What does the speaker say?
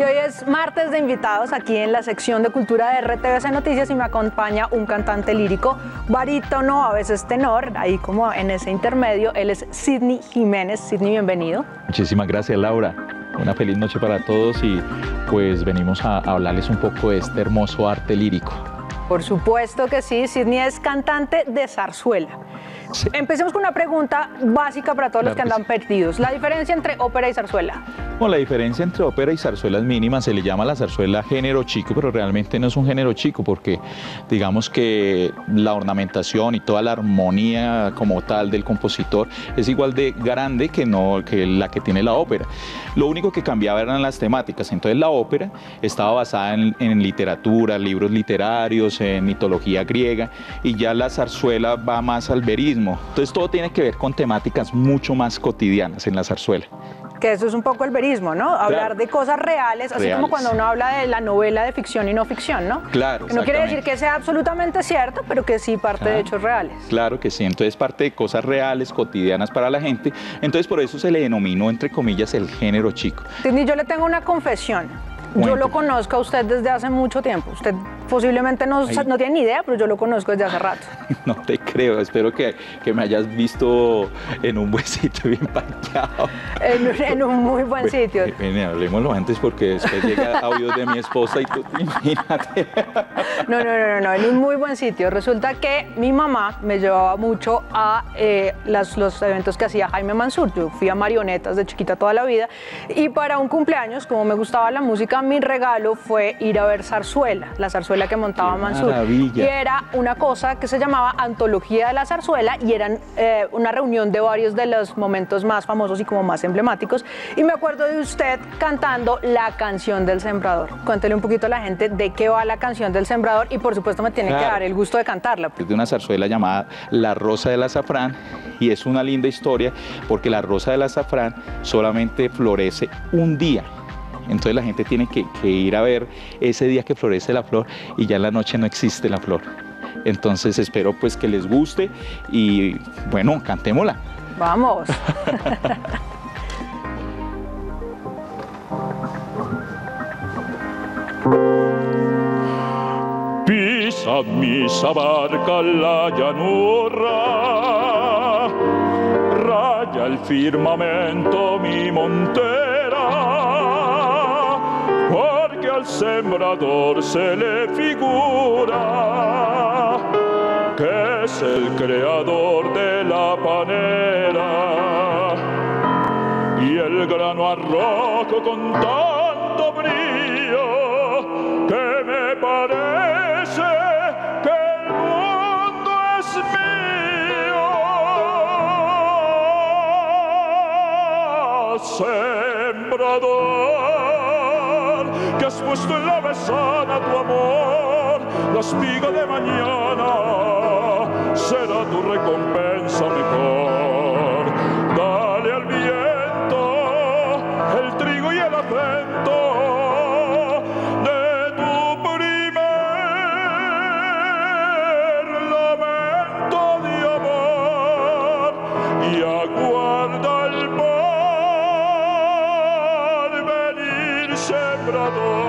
hoy es martes de invitados aquí en la sección de Cultura de RTVC Noticias y me acompaña un cantante lírico, barítono, a veces tenor, ahí como en ese intermedio. Él es Sidney Jiménez. Sidney, bienvenido. Muchísimas gracias, Laura. Una feliz noche para todos y pues venimos a hablarles un poco de este hermoso arte lírico. Por supuesto que sí, Sidney es cantante de zarzuela. Sí. Empecemos con una pregunta básica para todos los que andan perdidos. ¿La diferencia entre ópera y zarzuela? Bueno, la diferencia entre ópera y zarzuela es mínima. Se le llama a la zarzuela género chico, pero realmente no es un género chico porque digamos que la ornamentación y toda la armonía como tal del compositor es igual de grande que la que tiene la ópera. Lo único que cambiaba eran las temáticas. Entonces la ópera estaba basada en literatura, libros literarios, en mitología griega, y ya la zarzuela va más al verismo. Entonces todo tiene que ver con temáticas mucho más cotidianas en la zarzuela. Que eso es un poco el verismo, ¿no? Hablar de cosas reales, así como cuando uno habla de la novela de ficción y no ficción, ¿no? Claro, que no quiere decir que sea absolutamente cierto, pero que sí parte de hechos reales. Claro que sí, entonces parte de cosas reales, cotidianas para la gente, entonces por eso se le denominó, entre comillas, el género chico. Sidney, yo le tengo una confesión. Yo lo conozco a usted desde hace mucho tiempo. Usted posiblemente no tiene ni idea, pero yo lo conozco desde hace rato. No te creo. Espero que me hayas visto en un buen sitio, bien parqueado. En un muy buen sitio. Hablemoslo antes porque después llega audio de mi esposa y tú imagínate. No, en un muy buen sitio. Resulta que mi mamá me llevaba mucho a los eventos que hacía Jaime Mansur. Yo fui a marionetas de chiquita toda la vida y para un cumpleaños, como me gustaba la música, mi regalo fue ir a ver zarzuela, la zarzuela que montaba Mansur. Y era una cosa que se llamaba Antología de la Zarzuela y eran una reunión de varios de los momentos más famosos y como más emblemáticos. Y me acuerdo de usted cantando la canción del Sembrador. Cuéntele un poquito a la gente de qué va la canción del Sembrador y por supuesto me tiene que dar el gusto de cantarla. Es de una zarzuela llamada La Rosa del Azafrán y es una linda historia porque la rosa del azafrán solamente florece un día. Entonces la gente tiene que ir a ver ese día que florece la flor y ya en la noche no existe la flor. Entonces espero pues que les guste y bueno, cantémosla. ¡Vamos! Pisa misa barca la llanura, raya el firmamento mi montera, porque al sembrador se le figura que es el creador de la panera, y el grano arrojo con tanto brío que me parece que el mundo es mío. Sembrador, que has puesto en la mesana tu amor, la espiga de mañana será tu recompensa mejor. Dale al viento el trigo y el acento de tu primer lamento de amor y aguarda el porvenir sembrador.